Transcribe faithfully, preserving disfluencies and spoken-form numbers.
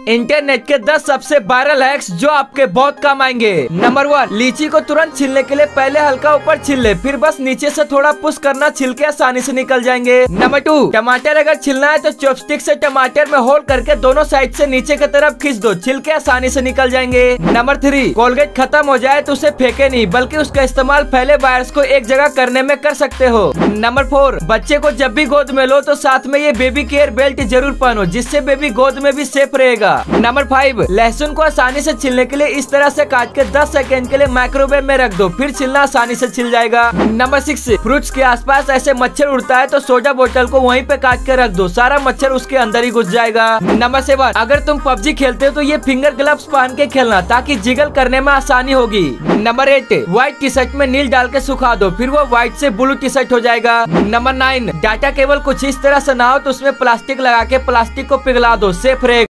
Internet के दस सबसे वायरल हैक्स जो आपके बहुत काम आएंगे। नंबर वन, लीची को तुरंत छीलने के लिए पहले हल्का ऊपर छील ले, फिर बस नीचे से थोड़ा पुश करना, छिलके आसानी से निकल जाएंगे। नंबर टू, टमाटर अगर छीलना है तो चॉपस्टिक से टमाटर में होल करके दोनों साइड से नीचे की तरफ खींच दो, छिलके आसानी से निकल जाएंगे। नंबर थ्री, कोलगेट खत्म हो जाए तो उसे फेंके नहीं, बल्कि उसका इस्तेमाल फैले वायर्स को एक जगह करने में कर सकते हो। नंबर फोर, बच्चे को जब भी गोद में लो तो साथ में ये बेबी केयर बेल्ट जरूर पहनो, जिससे बेबी गोद में भी सेफ रहेगा। नंबर फाइव, लहसुन को आसानी से छिलने के लिए इस तरह से काट के दस सेकंड के लिए माइक्रोवेव में रख दो, फिर छिलना आसानी से छिल जाएगा। नंबर सिक्स, फ्रूट्स के आसपास ऐसे मच्छर उड़ता है तो सोडा बोतल को वहीं पे काट के रख दो, सारा मच्छर उसके अंदर ही घुस जाएगा। नंबर सेवन, अगर तुम पबजी खेलते हो तो ये फिंगर ग्लव्स पहन के खेलना, ताकि जिगल करने में आसानी होगी। Number eight, white T shirt में नील डाल के सुखा दो, फिर वो व्हाइट से ब्लू टी शर्ट हो जाएगा। नंबर नाइन, डाटा केबल कुछ इस तरह से ना हो तो उसमें प्लास्टिक लगा के प्लास्टिक को पिघला दो, सेफ रहेगा।